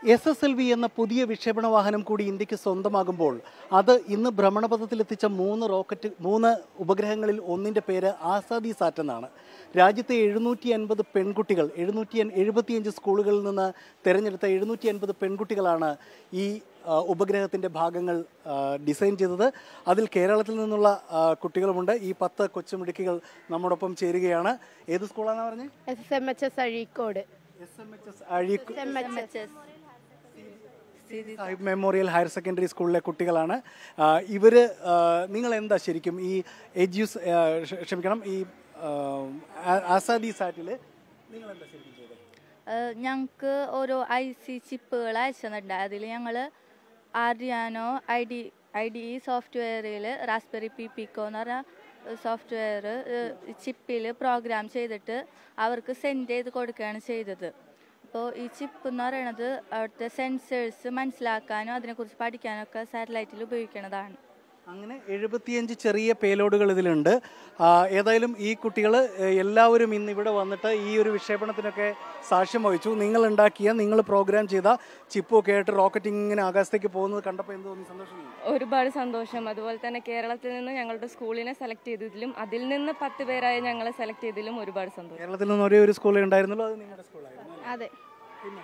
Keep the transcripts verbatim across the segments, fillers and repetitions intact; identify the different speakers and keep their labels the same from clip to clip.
Speaker 1: S S L V എന്ന പുതിയ വിക്ഷേപണ വാഹനം കൂടി ഇന്ത്യക്ക് സ്വന്തമാകുമ്പോൾ അത് ഇന്ന് ഭ്രമണപഥത്തിലെത്തിച്ച മൂന്ന് റോക്കറ്റ് മൂന്ന് ഉപഗ്രഹങ്ങളിൽ ഒന്നിൻ്റെ പേര് ആസാദി സാറ്റ് എന്നാണ്. രാജ്യത്തെ എഴുന്നൂറ്റി അൻപത് പെൺകുട്ടികൾ എഴുന്നൂറ്റി എഴുപത്തിയഞ്ച് സ്കൂളുകളിൽ നിന്ന് തിരഞ്ഞെടുത്ത എഴുന്നൂറ്റി അൻപത് പെൺകുട്ടികളാണ് ഈ ഉപഗ്രഹത്തിൻ്റെ ഭാഗങ്ങൾ ഡിസൈൻ ചെയ്തത്. അതിൽ കേരളത്തിൽ നിന്നുള്ള കുട്ടികളുമുണ്ട്. ഈ പത്ത് കൊച്ചുമിടുക്കികൾ നമ്മോടൊപ്പം ചേരുകയാണ്. ഏത് സ്കൂളാണെന്ന് പറഞ്ഞത്?
Speaker 2: S M H S Azhikode.
Speaker 1: S M H S Azhikode Sahib memorial higher secondary സ്കൂളിലെ കുട്ടികളാണ് ഇവർ. നിങ്ങൾ എന്താ ശരിക്കും ഈ എജ്യൂസ് ക്ഷമിക്കണം ഈ ആസാദി സാറ്റിൽ നിങ്ങൾ എന്താ ശരിക്കും ചെയ്തത്?
Speaker 3: ഞങ്ങൾക്ക് ഓരോ ഐ സി ചിപ്പുകൾ അയച്ചിട്ടുണ്ട്. അതിൽ ഞങ്ങൾ Arduino I D I D E സോഫ്റ്റ്വെയറിൽ റാസ്ബെറി പി പിക്കോ എന്ന് പറഞ്ഞ സോഫ്റ്റ്വെയർ ചിപ്പിൽ പ്രോഗ്രാം ചെയ്തിട്ട് അവർക്ക് സെൻഡ് ചെയ്ത് കൊടുക്കുകയാണ് ചെയ്തത്. അപ്പോൾ ഈ ചിപ്പ് എന്ന് പറയുന്നത് അവിടുത്തെ സെൻസേഴ്സ് മനസ്സിലാക്കാനും അതിനെക്കുറിച്ച് പഠിക്കാനൊക്കെ സാറ്റലൈറ്റിൽ ഉപയോഗിക്കുന്നതാണ്.
Speaker 1: അങ്ങനെ എഴുപത്തിയഞ്ച് ചെറിയ പേലോഡുകൾ ഇതിലുണ്ട്. ഏതായാലും ഈ കുട്ടികൾ എല്ലാവരും ഇന്ന് ഇവിടെ വന്നിട്ട് ഈ ഒരു വിക്ഷേപണത്തിനൊക്കെ സാക്ഷ്യം വഹിച്ചു. നിങ്ങൾ ഉണ്ടാക്കിയ നിങ്ങൾ പ്രോഗ്രാം ചെയ്ത ചിപ്പൊക്കെ ആയിട്ട് റോക്കറ്റ് ഇങ്ങനെ ആകാശത്തേക്ക് പോകുന്നത് കണ്ടപ്പോൾ എന്ത് തോന്നി? സന്തോഷം?
Speaker 4: ഒരുപാട് സന്തോഷം. അതുപോലെ തന്നെ കേരളത്തിൽ നിന്ന് ഞങ്ങളുടെ സ്കൂളിനെ സെലക്ട് ചെയ്തതിലും അതിൽ നിന്ന് പത്ത് പേരായി ഞങ്ങളെ സെലക്ട് ചെയ്തതിലും ഒരുപാട് സന്തോഷം.
Speaker 1: കേരളത്തിൽ നിന്ന് ഒരേ ഒരു സ്കൂളിൽ ഉണ്ടായിരുന്നല്ലോ, അത് നിങ്ങളുടെ സ്കൂളായിരുന്നു?
Speaker 2: അതെ.
Speaker 1: പിന്നെ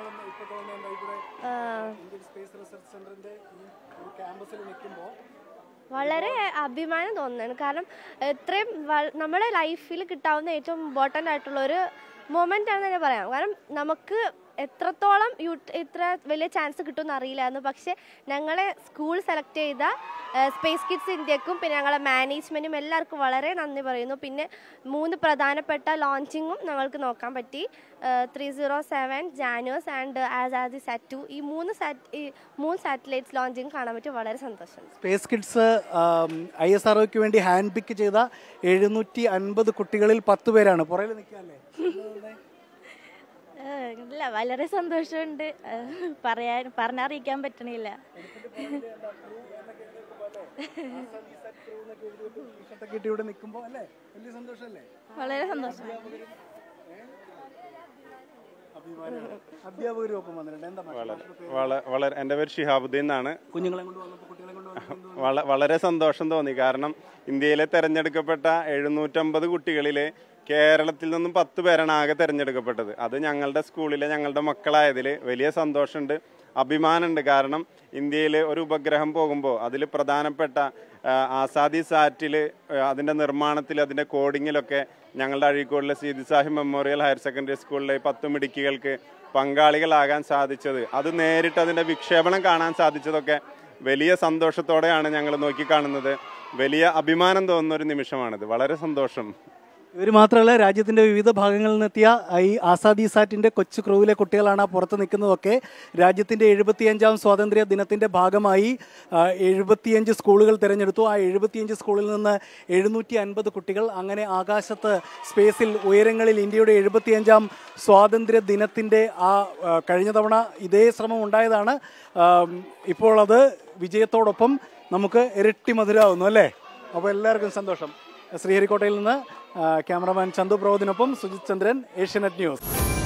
Speaker 1: ഇന്ത്യൻ സ്പേസ് റിസർച്ച് സെന്ററിന്റെ ക്യാമ്പസിൽ നിൽക്കുമ്പോൾ
Speaker 2: വളരെ അഭിമാനം തോന്നുന്നതാണ്. കാരണം ഇത്രയും നമ്മുടെ ലൈഫിൽ കിട്ടാവുന്ന ഏറ്റവും ഇമ്പോർട്ടൻ്റ് ആയിട്ടുള്ള ഒരു മൊമെൻ്റ് ആണെന്ന് തന്നെ പറയാം. കാരണം നമുക്ക് എത്രത്തോളം യൂ ഇത്ര വലിയ ചാൻസ് കിട്ടുമെന്ന് അറിയില്ലായിരുന്നു. പക്ഷേ ഞങ്ങളെ സ്കൂൾ സെലക്ട് ചെയ്ത സ്പേസ് കിഡ്സ് ഇന്ത്യക്കും പിന്നെ ഞങ്ങളെ മാനേജ്മെൻറ്റും എല്ലാവർക്കും വളരെ നന്ദി പറയുന്നു. പിന്നെ മൂന്ന് പ്രധാനപ്പെട്ട ലോഞ്ചിങ്ങും ഞങ്ങൾക്ക് നോക്കാൻ പറ്റി. Three zero seven Janus and Azaadi SAT two ഈ മൂന്ന് സാറ്റ് ഈ മൂന്ന് സാറ്റലൈറ്റ്സ് ലോഞ്ചിങ് കാണാൻ പറ്റി. വളരെ സന്തോഷം.
Speaker 1: Space kids I S R ഒക്ക് വേണ്ടി ഹാൻഡ് പിക്ക് ചെയ്ത എഴുന്നൂറ്റി അൻപത് കുട്ടികളിൽ പത്ത് പേരാണ്. പുറകിൽ നിൽക്കാല്ലേ?
Speaker 3: ഇല്ല, വളരെ സന്തോഷമുണ്ട്. പറയാൻ പറഞ്ഞറിയിക്കാൻ പറ്റണില്ല. വളരെ സന്തോഷം.
Speaker 5: വളരെ എൻ്റെ പേര് ഷിഹാബുദ്ദീൻ എന്നാണ്.
Speaker 1: കുഞ്ഞുങ്ങളെ കൊണ്ട് വന്നപ്പോൾ കുട്ടികളെ കൊണ്ട്
Speaker 5: വളരെ സന്തോഷം തോന്നി. കാരണം ഇന്ത്യയിലെ തെരഞ്ഞെടുക്കപ്പെട്ട എഴുന്നൂറ്റമ്പത് കുട്ടികളിലെ കേരളത്തിൽ നിന്നും പത്ത് പേരാണ് ആകെ തിരഞ്ഞെടുക്കപ്പെട്ടത്. അത് ഞങ്ങളുടെ സ്കൂളിലെ ഞങ്ങളുടെ മക്കളായതിൽ വലിയ സന്തോഷമുണ്ട്, അഭിമാനമുണ്ട്. കാരണം ഇന്ത്യയിൽ ഒരു ഉപഗ്രഹം പോകുമ്പോൾ അതിൽ പ്രധാനപ്പെട്ട ആസാദി സാറ്റിൽ അതിൻ്റെ നിർമ്മാണത്തിൽ അതിൻ്റെ കോഡിങ്ങിലൊക്കെ ഞങ്ങളുടെ അഴീക്കോടിലെ Seethi Sahib memorial higher secondary സ്കൂളിലെ പത്ത് മിടുക്കികൾക്ക് പങ്കാളികളാകാൻ സാധിച്ചത്, അത് നേരിട്ട് അതിൻ്റെ വിക്ഷേപണം കാണാൻ സാധിച്ചതൊക്കെ വലിയ സന്തോഷത്തോടെയാണ് ഞങ്ങൾ നോക്കിക്കാണുന്നത്. വലിയ അഭിമാനം തോന്നുന്ന ഒരു നിമിഷമാണിത്. വളരെ സന്തോഷം.
Speaker 1: ഇവർ മാത്രമല്ല, രാജ്യത്തിൻ്റെ വിവിധ ഭാഗങ്ങളിൽ നിന്നെത്തിയ ഈ ആസാദി സാറ്റിൻ്റെ കൊച്ചു ക്രൂവിലെ കുട്ടികളാണ് പുറത്ത് നിൽക്കുന്നതൊക്കെ. രാജ്യത്തിൻ്റെ എഴുപത്തിയഞ്ചാം സ്വാതന്ത്ര്യ ദിനത്തിൻ്റെ ഭാഗമായി എഴുപത്തിയഞ്ച് സ്കൂളുകൾ തിരഞ്ഞെടുത്തു. ആ എഴുപത്തിയഞ്ച് സ്കൂളിൽ നിന്ന് എഴുന്നൂറ്റി അൻപത് കുട്ടികൾ അങ്ങനെ ആകാശത്ത് സ്പേസിൽ ഉയരങ്ങളിൽ ഇന്ത്യയുടെ എഴുപത്തിയഞ്ചാം സ്വാതന്ത്ര്യ ദിനത്തിൻ്റെ ആ കഴിഞ്ഞ തവണ ഇതേ ശ്രമം ഉണ്ടായതാണ്. ഇപ്പോൾ അത് വിജയത്തോടൊപ്പം നമുക്ക് ഇരട്ടി മധുരമാവുന്നു അല്ലേ? അപ്പോൾ എല്ലാവർക്കും സന്തോഷം. ശ്രീഹരിക്കോട്ടയിൽ നിന്ന് ക്യാമറമാൻ ചന്തു പ്രവോദിനൊപ്പം സുജിത് ചന്ദ്രൻ, ഏഷ്യാനെറ്റ് ന്യൂസ്.